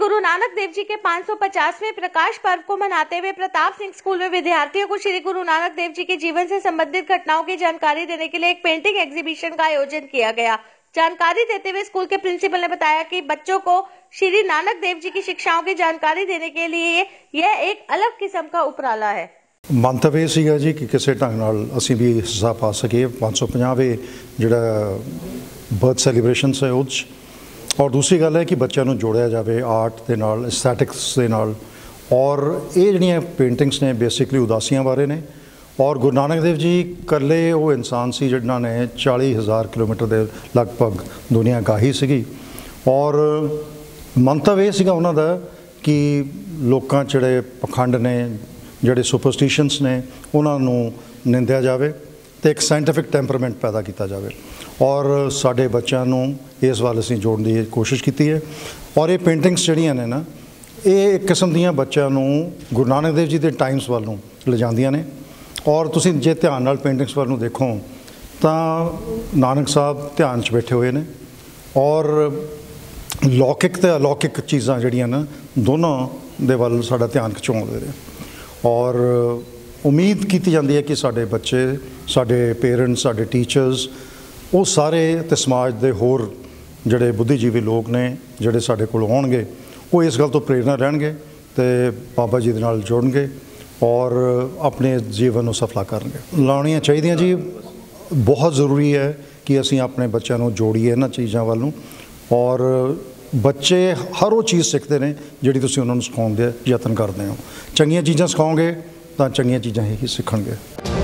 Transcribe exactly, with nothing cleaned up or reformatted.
गुरु नानक देव जी के पाँच सौ पचासवें प्रकाश पर्व को मनाते हुए प्रताप सिंह स्कूल में विद्यार्थियों को श्री गुरु नानक देव जी के जीवन से संबंधित घटनाओं की जानकारी देने के लिए एक पेंटिंग एग्जीबिशन का आयोजन किया गया। जानकारी देते हुए स्कूल के प्रिंसिपल ने बताया कि बच्चों को श्री नानक देव जी की शिक्षाओं की जानकारी देने के लिए यह एक अलग किस्म का उपराला है। ਮੰਤਵ ਇਹ ਸੀਗਾ ਜੀ ਕਿ ਕਿਸੇ ਢੰਗ ਨਾਲ ਅਸੀਂ ਵੀ ਹਿੱਸਾ ਪਾ ਸਕੀਏ पाँच सौ पचासवें ਜਿਹੜਾ ਬਰਥ ਸੈਲੀਬ੍ਰੇਸ਼ਨਸ ਹੈ ਉਹ 'ਚ। ਔਰ ਦੂਸਰੀ ਗੱਲ ਹੈ ਕਿ ਬੱਚਿਆਂ ਨੂੰ ਜੋੜਿਆ ਜਾਵੇ ਆਰਟ ਦੇ ਨਾਲ, ਐਸਥੈਟਿਕਸ ਦੇ ਨਾਲ। ਔਰ ਇਹ ਜਿਹੜੀਆਂ ਪੇਂਟਿੰਗਸ ਨੇ ਬੇਸਿਕਲੀ ਉਦਾਸੀਆਂ ਬਾਰੇ ਨੇ। ਔਰ ਗੁਰੂ ਨਾਨਕ ਦੇਵ ਜੀ ਇਕੱਲੇ ਉਹ ਇਨਸਾਨ ਸੀ ਜਿਨ੍ਹਾਂ ਨੇ ਚਾਲੀ ਹਜ਼ਾਰ ਕਿਲੋਮੀਟਰ ਦੇ ਲਗਭਗ ਦੁਨੀਆ ਗਾਹੀ ਸੀਗੀ। ਔਰ ਮੰਤਵ ਇਹ ਸੀਗਾ ਉਹਨਾਂ ਦਾ ਕਿ ਲੋਕਾਂ 'ਚ ਜਿਹੜੇ ਪਖੰਡ ਨੇ, ਜਿਹੜੇ ਸੁਪਰਸਟੀਸ਼ਨਸ ਨੇ, ਉਹਨਾਂ ਨੂੰ ਨਿੰਦਿਆ ਜਾਵੇ ਅਤੇ ਇੱਕ ਸਾਇੰਟੀਫਿਕ ਟੈਂਪਰਾਮੈਂਟ ਪੈਦਾ ਕੀਤਾ ਜਾਵੇ। ਔਰ ਸਾਡੇ ਬੱਚਿਆਂ ਨੂੰ ਇਸ ਵੱਲ ਅਸੀਂ ਜੋੜਨ ਦੀ ਕੋਸ਼ਿਸ਼ ਕੀਤੀ ਹੈ। ਔਰ ਇਹ ਪੇਂਟਿੰਗਸ ਜਿਹੜੀਆਂ ਨੇ ਨਾ, ਇਹ ਇੱਕ ਕਿਸਮ ਦੀਆਂ ਬੱਚਿਆਂ ਨੂੰ ਗੁਰੂ ਨਾਨਕ ਦੇਵ ਜੀ ਦੇ ਟਾਈਮਸ ਵੱਲ ਨੂੰ ਲਿਜਾਂਦੀਆਂ ਨੇ। ਔਰ ਤੁਸੀਂ ਜੇ ਧਿਆਨ ਨਾਲ ਪੇਂਟਿੰਗਸ ਵੱਲ ਨੂੰ ਦੇਖੋ ਤਾਂ ਨਾਨਕ ਸਾਹਿਬ ਧਿਆਨ 'ਚ ਬੈਠੇ ਹੋਏ ਨੇ। ਔਰ ਲੌਕਿਕ ਅਤੇ ਅਲੌਕਿਕ ਚੀਜ਼ਾਂ ਜਿਹੜੀਆਂ ਨਾ, ਦੋਨਾਂ ਦੇ ਵੱਲ ਸਾਡਾ ਧਿਆਨ ਖਿਚਾਉਂਦੇ ਨੇ। ਔਰ ਉਮੀਦ ਕੀਤੀ ਜਾਂਦੀ ਹੈ ਕਿ ਸਾਡੇ ਬੱਚੇ, ਸਾਡੇ ਪੇਰੈਂਟਸ, ਸਾਡੇ ਟੀਚਰਸ, ਉਹ ਸਾਰੇ ਅਤੇ ਸਮਾਜ ਦੇ ਹੋਰ ਜਿਹੜੇ ਬੁੱਧੀਜੀਵੀ ਲੋਕ ਨੇ ਜਿਹੜੇ ਸਾਡੇ ਕੋਲ ਆਉਣਗੇ, ਉਹ ਇਸ ਗੱਲ ਤੋਂ ਪ੍ਰੇਰਨਾ ਲੈਣਗੇ ਅਤੇ ਬਾਬਾ ਜੀ ਦੇ ਨਾਲ ਜੁੜਨਗੇ ਔਰ ਆਪਣੇ ਜੀਵਨ ਨੂੰ ਸਫਲਾ ਕਰਨਗੇ। ਲਾਉਣੀਆਂ ਚਾਹੀਦੀਆਂ ਜੀ। ਬਹੁਤ ਜ਼ਰੂਰੀ ਹੈ ਕਿ ਅਸੀਂ ਆਪਣੇ ਬੱਚਿਆਂ ਨੂੰ ਜੋੜੀਏ ਇਹਨਾਂ ਚੀਜ਼ਾਂ ਵੱਲ ਨੂੰ। ਔਰ ਬੱਚੇ ਹਰ ਉਹ ਚੀਜ਼ ਸਿੱਖਦੇ ਨੇ ਜਿਹੜੀ ਤੁਸੀਂ ਉਹਨਾਂ ਨੂੰ ਸਿਖਾਉਣ ਦੇ ਯਤਨ ਕਰਦੇ ਹੋ। ਚੰਗੀਆਂ ਚੀਜ਼ਾਂ ਸਿਖਾਓਗੇ ਤਾਂ ਚੰਗੀਆਂ ਚੀਜ਼ਾਂ ਹੀ ਸਿੱਖਣਗੇ।